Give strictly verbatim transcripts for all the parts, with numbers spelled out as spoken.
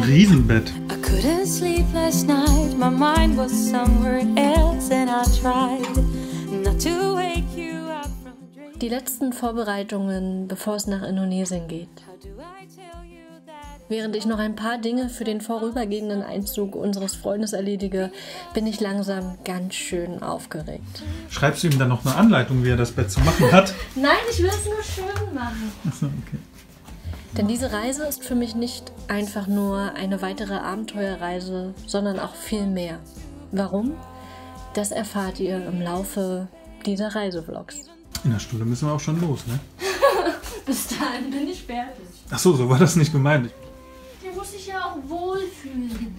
Riesenbett. I couldn't sleep last night. My mind was somewhere else and I tried not to wake you up from a dream. Die letzten Vorbereitungen, bevor es nach Indonesien geht. How do I tell you that? Während ich noch ein paar Dinge für den vorübergehenden Einzug unseres Freundes erledige, bin ich langsam ganz schön aufgeregt. Schreibst du ihm dann noch eine Anleitung, wie er das Bett zu machen hat? Nein, ich will es nur schön machen. Achso, okay. Denn diese Reise ist für mich nicht einfach nur eine weitere Abenteuerreise, sondern auch viel mehr. Warum? Das erfahrt ihr im Laufe dieser Reisevlogs. In einer Stunde müssen wir auch schon los, ne? Bis dahin bin ich fertig. Achso, so war das nicht gemeint. Der muss sich ja auch wohlfühlen.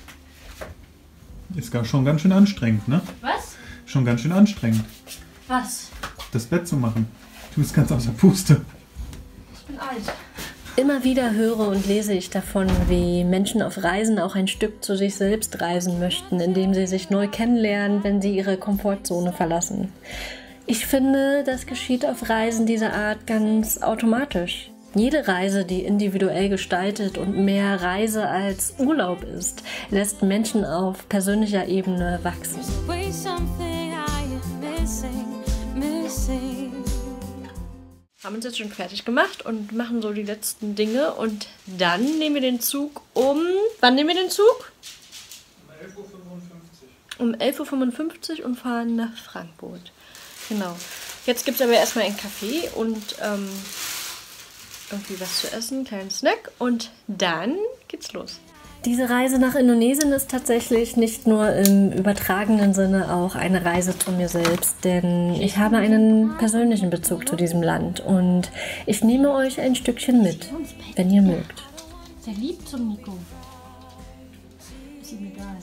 Ist gar schon ganz schön anstrengend, ne? Was? Schon ganz schön anstrengend, Was? das Bett zu machen. Du bist ganz außer Puste. Ich bin alt. Immer wieder höre und lese ich davon, wie Menschen auf Reisen auch ein Stück zu sich selbst reisen möchten, indem sie sich neu kennenlernen, wenn sie ihre Komfortzone verlassen. Ich finde, das geschieht auf Reisen dieser Art ganz automatisch. Jede Reise, die individuell gestaltet und mehr Reise als Urlaub ist, lässt Menschen auf persönlicher Ebene wachsen. Always something I am missing, missing. Haben uns jetzt schon fertig gemacht und machen so die letzten Dinge und dann nehmen wir den Zug um... Wann nehmen wir den Zug? Um elf Uhr fünfundfünfzig. Um elf Uhr fünfundfünfzig und fahren nach Frankfurt. Genau. Jetzt gibt es aber erstmal einen Kaffee und ähm, irgendwie was zu essen, einen kleinen Snack und dann geht's los. Diese Reise nach Indonesien ist tatsächlich nicht nur im übertragenen Sinne auch eine Reise zu mir selbst, denn ich habe einen persönlichen Bezug zu diesem Land und ich nehme euch ein Stückchen mit, wenn ihr mögt. Der liebt zum Nico. Ist ihm egal.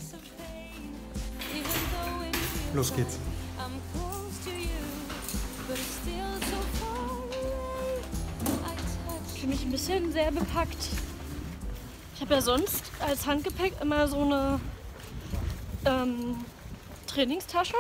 Los geht's. I'm close to you, but it's still so far away. I touch Ich fühle mich ein bisschen sehr bepackt. Ich habe ja sonst als Handgepäck immer so eine ähm, Trainingstasche.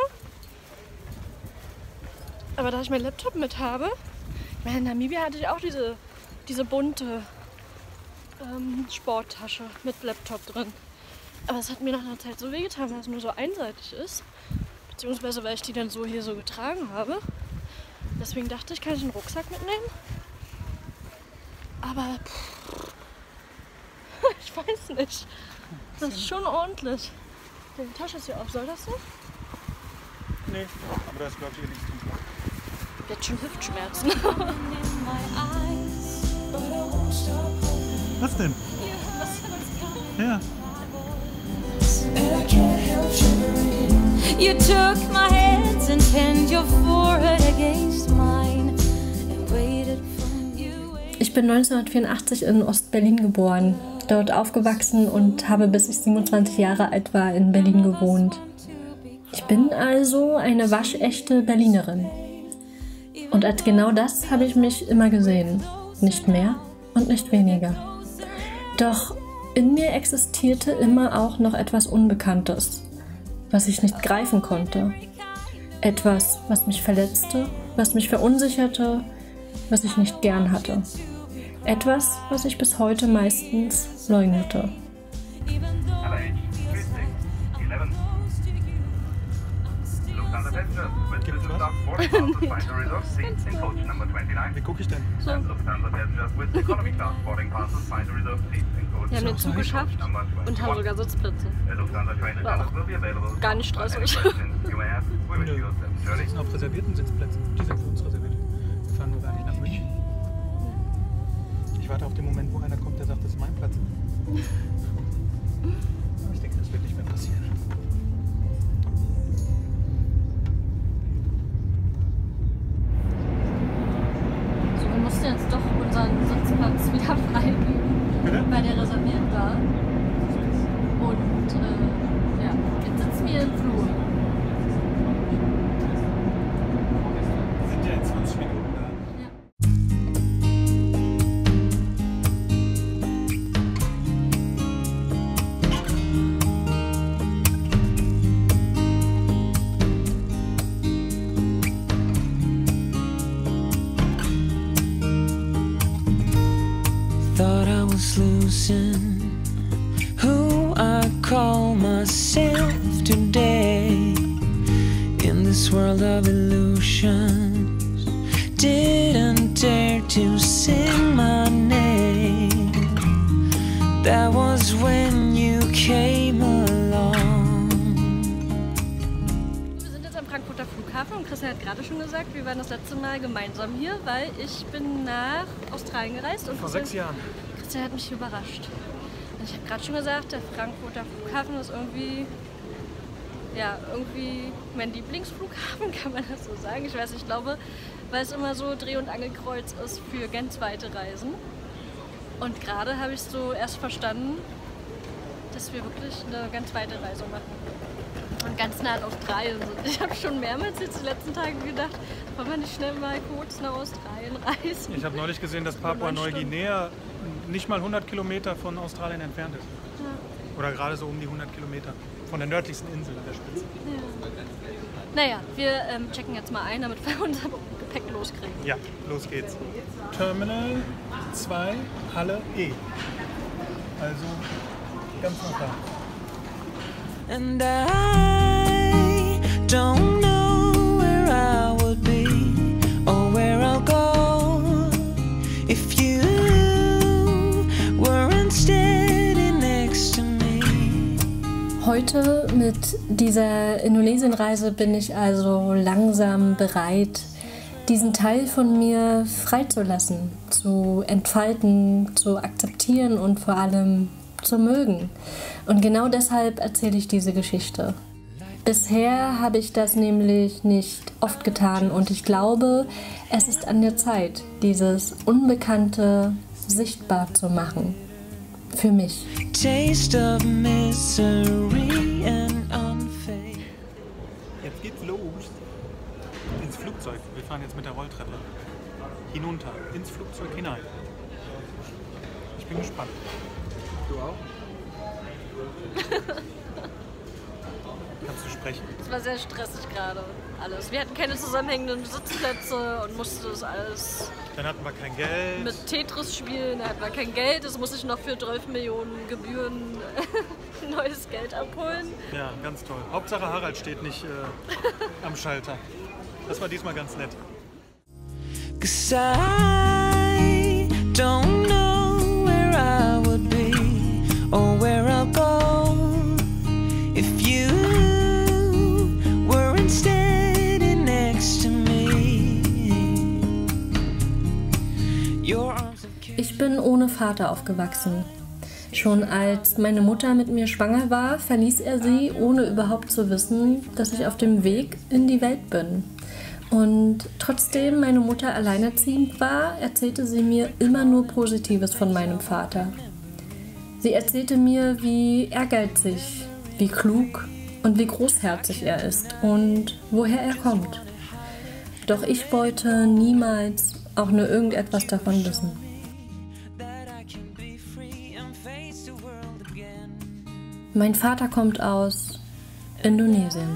Aber da ich meinen Laptop mit habe, ich meine, in Namibia hatte ich auch diese, diese bunte ähm, Sporttasche mit Laptop drin. Aber es hat mir nach einer Zeit so wehgetan, weil es nur so einseitig ist. Beziehungsweise weil ich die dann so hier so getragen habe. Deswegen dachte ich, kann ich einen Rucksack mitnehmen. Aber pff, ich weiß nicht. Das ist schon ordentlich. Die Tasche ist hier auf. Soll das so? Nee, aber da ist, glaube ich, eh nichts drin. Jetzt schon Hüftschmerzen. in my eyes, but I won't stop holding Was denn? Ja. and I can't help shivering. You took my hands and pinned your forehead against mine and waited for you. Ich bin neunzehnhundertvierundachtzig in Ostberlin geboren, dort aufgewachsen und habe bis ich siebenundzwanzig Jahre alt war in Berlin gewohnt. Ich bin also eine waschechte Berlinerin. Und als genau das habe ich mich immer gesehen. Nicht mehr und nicht weniger. Doch in mir existierte immer auch noch etwas Unbekanntes, was ich nicht greifen konnte. Etwas, was mich verletzte, was mich verunsicherte, was ich nicht gern hatte. Etwas, was ich bis heute meistens leugnete. Wie gucke ich denn? Wir haben den Zug geschafft und haben sogar Sitzplätze. War auch gar nicht stressig. Nö, wir sitzen auf reservierten Sitzplätzen. Die sind für uns reserviert. Wir fahren nur gar nicht nach München. Ich warte auf den Moment, wo einer kommt, der sagt, das ist mein Platz. Aber ich denke, das wird nicht mehr passieren. So, wir mussten jetzt doch unseren Sitzplatz wieder freigeben, Bitte? weil der reserviert war. Und äh, ja, jetzt sitzen wir im Flur. Sind ja in zwanzig Minuten da. to sing my name. That was when you came along. Wir sind jetzt am Frankfurter Flughafen und Christian hat gerade schon gesagt, wir waren das letzte Mal gemeinsam hier, weil ich bin nach Australien gereist. Und Vor Christian, sechs Jahren. Christian hat mich überrascht. Und ich habe gerade schon gesagt, der Frankfurter Flughafen ist irgendwie, ja, irgendwie mein Lieblingsflughafen, kann man das so sagen. Ich weiß nicht, ich glaube, weil es immer so Dreh- und Angelkreuz ist für ganz weite Reisen. Und gerade habe ich so erst verstanden, dass wir wirklich eine ganz weite Reise machen. Und ganz nah in Australien sind. Ich habe schon mehrmals jetzt die letzten Tage gedacht, wollen wir nicht schnell mal kurz nach Australien reisen? Ich habe neulich gesehen, dass Papua-Neuguinea nicht mal hundert Kilometer von Australien entfernt ist. Ja. Oder gerade so um die hundert Kilometer. Von der nördlichsten Insel an der Spitze. Ja. Naja, wir ähm, checken jetzt mal ein, damit wir unser Gepäck loskriegen. Ja, los geht's. Terminal zwei, Halle E. Also ganz nah da. And I don't know where I would be or where I'll go if you weren't standing next to me. Heute mit dieser Indonesien-Reise bin ich also langsam bereit, diesen Teil von mir freizulassen, zu entfalten, zu akzeptieren und vor allem zu mögen. Und genau deshalb erzähle ich diese Geschichte. Bisher habe ich das nämlich nicht oft getan und ich glaube, es ist an der Zeit, dieses Unbekannte sichtbar zu machen. Für mich. Taste of misery and unfaith. Jetzt geht's los. Ins Flugzeug. Wir fahren jetzt mit der Rolltreppe. Hinunter. Ins Flugzeug hinein. Ich bin gespannt. Du auch? Kannst du sprechen? Es war sehr stressig gerade alles. Wir hatten keine zusammenhängenden Sitzplätze und mussten das alles Dann hatten wir kein Geld. mit Tetris spielen. Da hatten wir kein Geld. Das muss ich noch für zwölf Millionen Gebühren neues Geld abholen. Ja, ganz toll. Hauptsache Harald steht nicht äh, am Schalter. Das war diesmal ganz nett. 'Cause I don't know where I would be or where I'll go if you weren't standing next to me. Your arms have carried Ich bin ohne Vater aufgewachsen. Schon als meine Mutter mit mir schwanger war, verließ er sie, ohne überhaupt zu wissen, dass ich auf dem Weg in die Welt bin. Und trotzdem meine Mutter alleinerziehend war, erzählte sie mir immer nur Positives von meinem Vater. Sie erzählte mir, wie ehrgeizig, wie klug und wie großherzig er ist und woher er kommt. Doch ich wollte niemals auch nur irgendetwas davon wissen. that I can be free and face the world again. Mein Vater kommt aus Indonesien.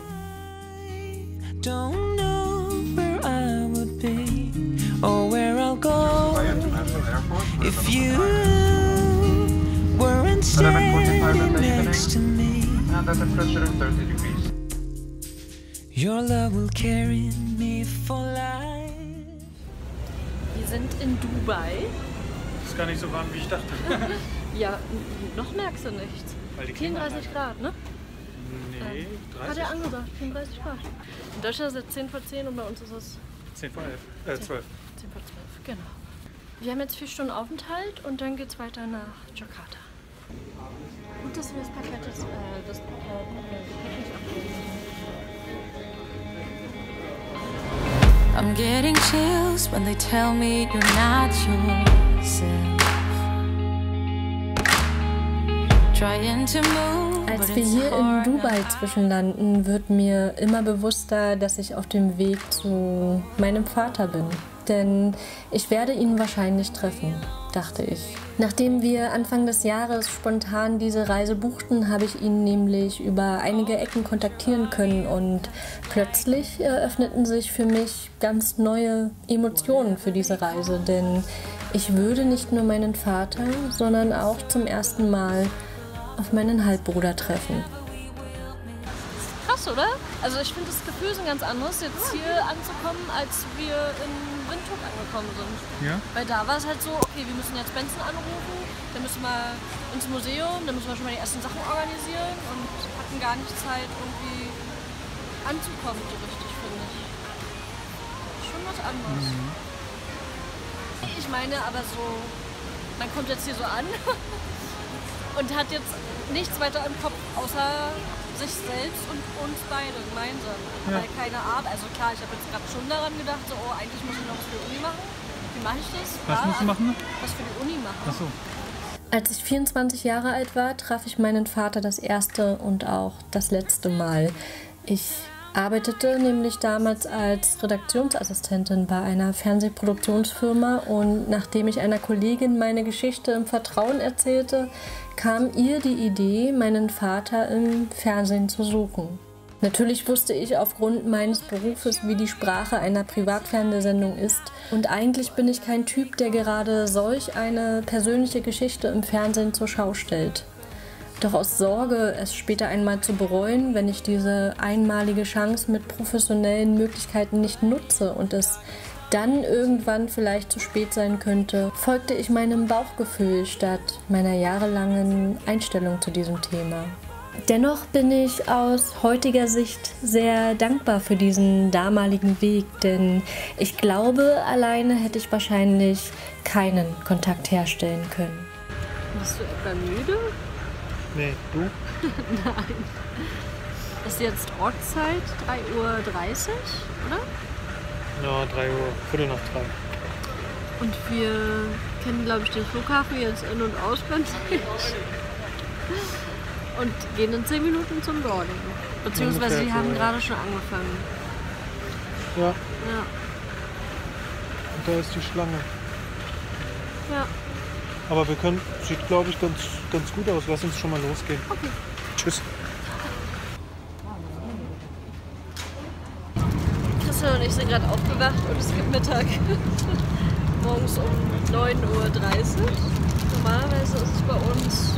Don't know where I would be or where I'll go if you weren't standing next to me. And at the pressure of thirty degrees. Your love will carry me for life. Wir sind in Dubai. Ist gar nicht so warm, wie ich dachte. Ja, n- noch merkst du nichts. Weil die vierunddreißig Grad, ne? Nee, Hat dreißig. er angesagt, vierunddreißig Grad. In Deutschland ist es zehn vor zehn und bei uns ist es zehn vor elf. Äh, zwölf. zehn vor zwölf, genau. Wir haben jetzt vier Stunden Aufenthalt und dann geht es weiter nach Jakarta. Gut, dass wir das Paket jetzt, äh, das Paket, äh, Gepäck nicht abgeben. I'm getting chills when they tell me you're not yourself. Trying to move, but Als wir it's hier in hard Dubai not. zwischenlanden, wird mir immer bewusster, dass ich auf dem Weg zu meinem Vater bin. Denn ich werde ihn wahrscheinlich treffen, dachte ich. Nachdem wir Anfang des Jahres spontan diese Reise buchten, habe ich ihn nämlich über einige Ecken kontaktieren können und plötzlich eröffneten sich für mich ganz neue Emotionen für diese Reise. Denn ich würde nicht nur meinen Vater, sondern auch zum ersten Mal auf meinen Halbbruder treffen. Krass. oder? Also ich finde das Gefühl ist ein ganz anderes, jetzt hier anzukommen, als wir in Windhoek angekommen sind. Ja? Weil da war es halt so, okay, wir müssen jetzt Benson anrufen, dann müssen wir ins Museum, dann müssen wir schon mal die ersten Sachen organisieren und hatten gar nicht Zeit, irgendwie anzukommen, so richtig, finde ich. Schon was anderes. Mhm. Ich meine aber so, man kommt jetzt hier so an und hat jetzt nichts weiter im Kopf, außer sich selbst und uns beide gemeinsam. Ja. Weil keine Art, also klar, ich habe jetzt gerade schon daran gedacht, so, oh, eigentlich muss ich noch was für die Uni machen. Wie mache ich das? Was Ja, musst du machen? Was für die Uni machen. Ach so. Als ich vierundzwanzig Jahre alt war, traf ich meinen Vater das erste und auch das letzte Mal. Ich arbeitete nämlich damals als Redaktionsassistentin bei einer Fernsehproduktionsfirma und nachdem ich einer Kollegin meine Geschichte im Vertrauen erzählte, kam ihr die Idee, meinen Vater im Fernsehen zu suchen. Natürlich wusste ich aufgrund meines Berufes, wie die Sprache einer Privatfernsehsendung ist. Und eigentlich bin ich kein Typ, der gerade solch eine persönliche Geschichte im Fernsehen zur Schau stellt. Doch aus Sorge, es später einmal zu bereuen, wenn ich diese einmalige Chance mit professionellen Möglichkeiten nicht nutze und es dann irgendwann vielleicht zu spät sein könnte, folgte ich meinem Bauchgefühl statt meiner jahrelangen Einstellung zu diesem Thema. Dennoch bin ich aus heutiger Sicht sehr dankbar für diesen damaligen Weg, denn ich glaube, alleine hätte ich wahrscheinlich keinen Kontakt herstellen können. Bist du etwa müde? Nee, du? Nein. Ist jetzt Ortszeit drei Uhr dreißig, oder? Ja, drei Uhr, Viertel nach drei. Und wir kennen, glaube ich, den Flughafen jetzt in- und auswendig. Und gehen in zehn Minuten zum Boarding. Beziehungsweise Ungefähr die haben so, ja. gerade schon angefangen. Ja, Ja. und da ist die Schlange. Ja. Aber wir können, sieht glaube ich ganz, ganz gut aus. Lass uns schon mal losgehen. Okay. Tschüss. Christian und ich sind gerade aufgewacht und es gibt Mittag. Morgens um neun Uhr dreißig. Normalerweise ist es bei uns,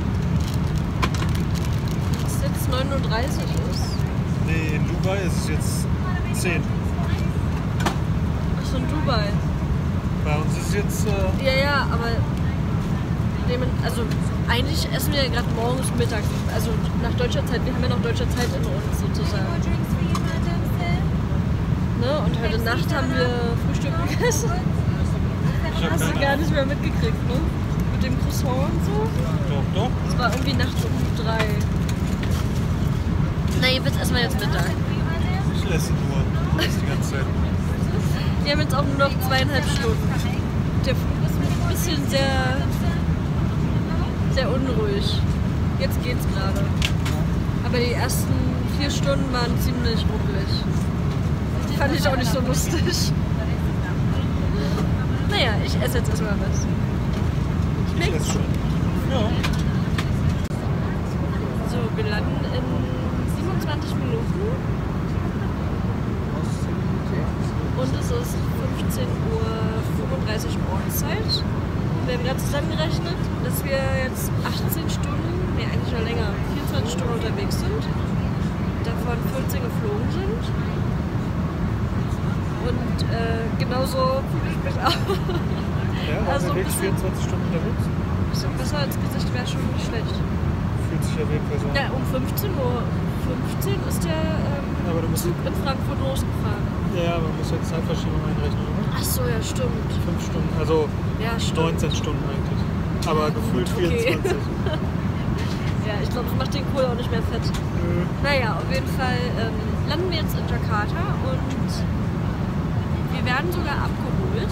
wenn es jetzt neun Uhr dreißig ist. Nee, in Dubai ist es jetzt zehn. Ach so, in Dubai. Bei uns ist es jetzt... Äh, Ja, ja, aber nehmen, also eigentlich essen wir ja gerade morgens Mittag. Also nach deutscher Zeit, wir haben ja noch deutsche Zeit in uns sozusagen. Ne? Und heute Nacht haben wir Frühstück gegessen. ich hab Hast du keine gar Ahnung. nicht mehr mitgekriegt, ne? Mit dem Croissant und so. Doch, doch. Es war irgendwie nachts um drei. Na, jetzt essen wir jetzt Mittag. Ich esse nur. Ich esse die ganze Zeit. Wir haben jetzt auch nur noch zweieinhalb Stunden. Der Flug ist ein bisschen sehr, sehr unruhig. Jetzt geht's gerade. Aber die ersten vier Stunden waren ziemlich ruckelig. Die fand ich auch nicht so lustig. Naja, ich esse jetzt erstmal was. Ich esse schon. Ja. So, wir landen in siebenundzwanzig Minuten. Und es ist fünfzehn Uhr fünfunddreißig Ortszeit. Wir haben gerade zusammengerechnet, dass wir jetzt achtzehn Stunden, nee eigentlich noch länger, vierundzwanzig Stunden unterwegs sind. Davon vierzehn geflogen sind. Und äh, genauso fühle ich mich auch. Ja, Also unterwegs, bisschen- vierundzwanzig Stunden unterwegs. Ein bisschen besser ins Gesicht wäre schon nicht schlecht. Fühlt sich auf jeden Fall so an. Ja, um fünfzehn Uhr fünfzehn ist der ähm, Aber du musst, Zug in Frankfurt losgefahren. ja, man muss jetzt Zeitverschiebung einrechnen, oder? Ach so, ja stimmt. Fünf Stunden, also Ja, stimmt. neunzehn Stunden eigentlich. Aber gefühlt okay. vierundzwanzig. Ja, ich glaube, das macht den Kohl auch nicht mehr fett. Nö. Naja, auf jeden Fall ähm, landen wir jetzt in Jakarta und wir werden sogar abgeholt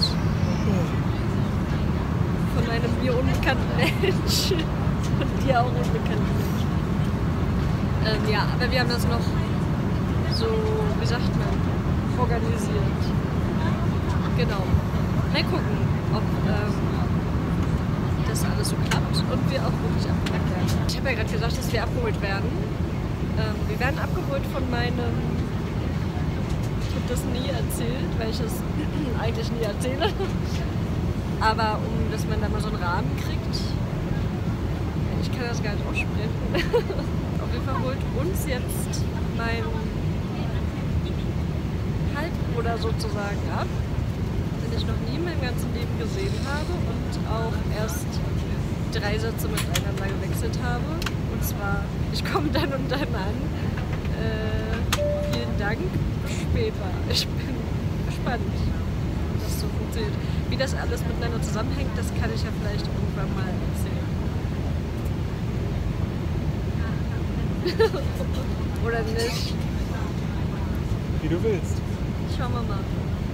von einem mir unbekannten Mensch und dir auch unbekannten Mensch. Ähm, ja, aber wir haben das noch so, wie sagt man, organisiert. Genau. Mal gucken, ob ähm, das alles so klappt und wir auch wirklich abgeholt werden. Ich habe ja gerade gesagt, dass wir abgeholt werden. Ähm, wir werden abgeholt von meinem... Ich habe das nie erzählt, weil ich es eigentlich nie erzähle. Aber um, dass man da mal so einen Rahmen kriegt. ich kann das gar nicht aussprechen. Auf jeden Fall holt uns jetzt mein Halbbruder sozusagen ab, den ich noch nie in meinem ganzen Leben gesehen habe und auch erst drei Sätze miteinander gewechselt habe. Und zwar, ich komme dann und dann an. Äh, vielen Dank, bis später. Ich bin gespannt, wie das so funktioniert. Wie das alles miteinander zusammenhängt, das kann ich ja vielleicht irgendwann mal erzählen. Oder nicht? Wie du willst. Schauen wir mal.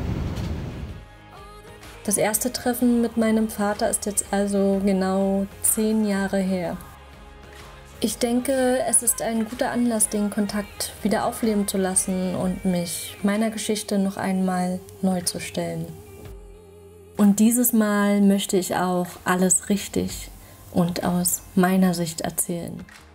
Das erste Treffen mit meinem Vater ist jetzt also genau zehn Jahre her. Ich denke, es ist ein guter Anlass, den Kontakt wieder aufleben zu lassen und mich meiner Geschichte noch einmal neu zu stellen. Und dieses Mal möchte ich auch alles richtig und aus meiner Sicht erzählen.